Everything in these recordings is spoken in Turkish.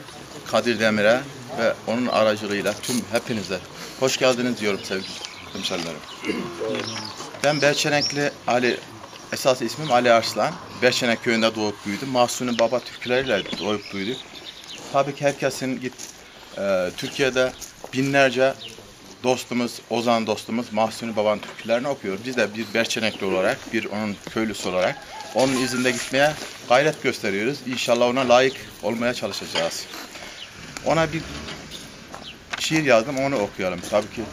Kadir Demir'e ve onun aracılığıyla tüm hepinize hoş geldiniz diyorum sevgili hemşerilerim. Ben Berçenekli Ali, esas ismim Ali Arslan. Berçenek köyünde doğup büyüdüm. Mahsuni Baba türküleriyle doğup büyüdük. Tabii ki herkesin Türkiye'de binlerce dostumuz, Ozan dostumuz Mahsuni Baba'nın türkülerini okuyor. Biz de bir Berçenekli olarak, bir onun köylüsü olarak onun izinde gitmeye gayret gösteriyoruz. İnşallah ona layık olmaya çalışacağız. Ona bir şiir yazdım, onu okuyalım tabii ki.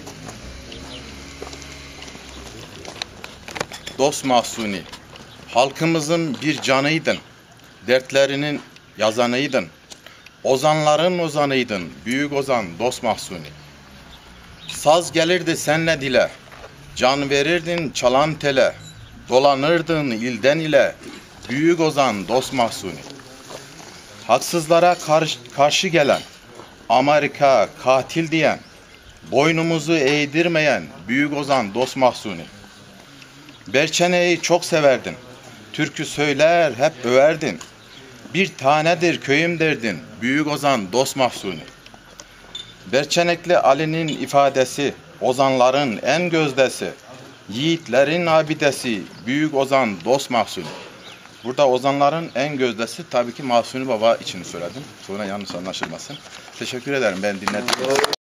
Dost Mahsuni, halkımızın bir canıydın, dertlerinin yazanıydın, ozanların ozanıydın, büyük ozan dost Mahsuni. Saz gelirdi senle dile, can verirdin çalan tele, dolanırdın ilden ile, büyük ozan dost Mahsuni. Haksızlara karşı gelen, Amerika katil diyen, boynumuzu eğdirmeyen, büyük ozan dost Mahsuni. Berçene'yi çok severdin, türkü söyler hep överdin, bir tanedir köyüm derdin, büyük ozan dost Mahsuni. Berçenekli Ali'nin ifadesi, ozanların en gözdesi, yiğitlerin abidesi, büyük ozan dost Mahsuni. Burada ozanların en gözdesi tabii ki Mahsuni Baba için söyledim. Sonra yanlış anlaşılmasın. Teşekkür ederim ben dinlediğiniz için.